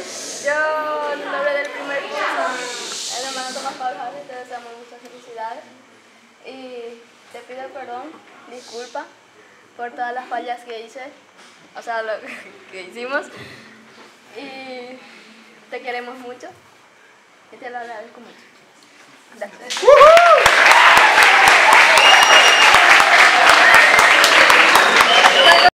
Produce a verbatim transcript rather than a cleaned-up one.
Yo, en nombre del primer curso, el hermano Tomás Pablo Harris, te deseamos muchas felicidades y te pido perdón, disculpa por todas las fallas que hice, o sea, lo que hicimos, y te queremos mucho y te lo agradezco mucho. Gracias.